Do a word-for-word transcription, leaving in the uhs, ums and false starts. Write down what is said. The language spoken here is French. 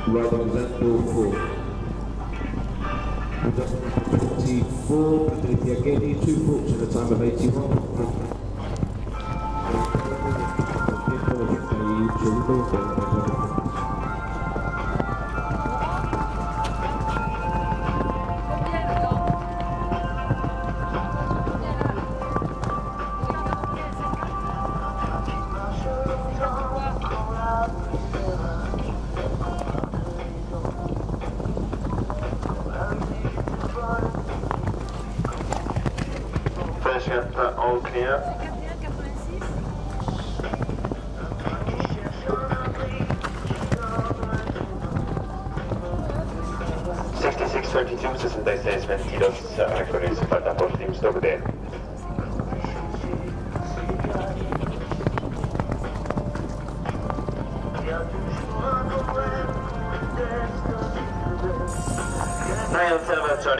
Riding example four. Adjustment twenty-four, Patricia Getty, two faults in a time of eighty-one. All clear. sixty-six thirty-two, sesentaseis ventilos, recorrerse falta por Team Stock D. nine seven